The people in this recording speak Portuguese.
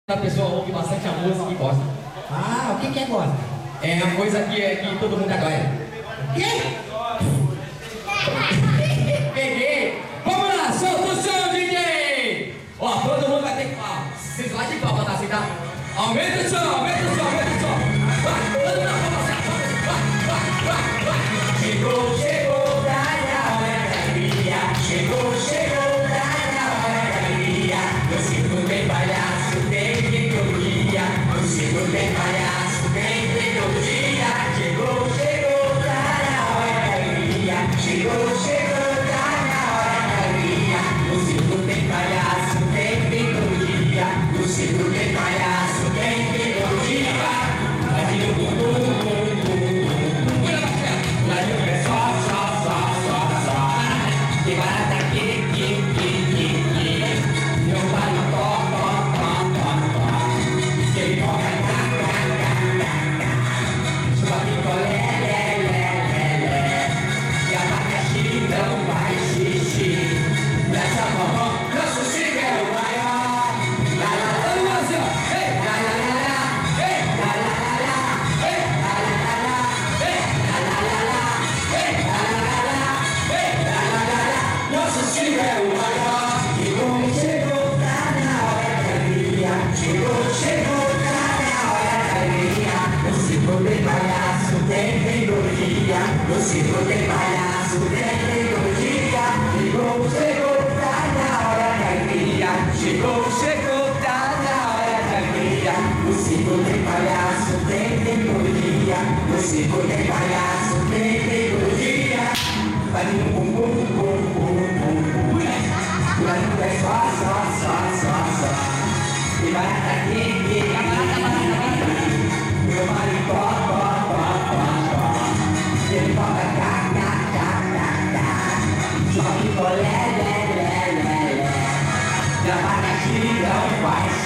A pessoa ouve bastante a música e gosta. Ah, o que é gosta? É a coisa que todo mundo adora. Quê? Peguei! Vamos lá, solta o som, DJ! Ó, todo mundo vai ter que falar. Vocês lá de palma, tá assim, tá? Aumenta o som, aumenta o som, aumenta o som. Vai, todo mundo na palma, vai. Chegou, chegou, praia, hora da alegria. Chegou, chegou, praia, hora da alegria. No circo tem palhaço, tem melodia. No circo tem palhaço, tem melodia. Chegou, chegou, praia, hora da alegria. Chegou, chegou, praia, hora da alegria. No circo tem palhaço, tem melodia. No circo tem palhaço, tem melodia. Vai de que barata que meu pai que ele toca chupa picolé e a abacaxi não vai xixi nessa mão nosso circo é o maior la la la la la la la nosso circo é o maior. Chegou, tá na hora da alegria. Chegou, tá na hora da alegria. No circo tem palhaço, tem melodia. No circo tem palhaço, tem melodia. Chegou, tá na hora da alegria. Chegou, tá na hora da alegria. No circo tem palhaço, tem melodia. No circo tem palhaço, tem melodia. Vai no bum bum bum bum. Vai no pé só. E vai até aqui. Meu maricó. Ele toca cá. Chupa picolé, lé. E a abacaxi não vai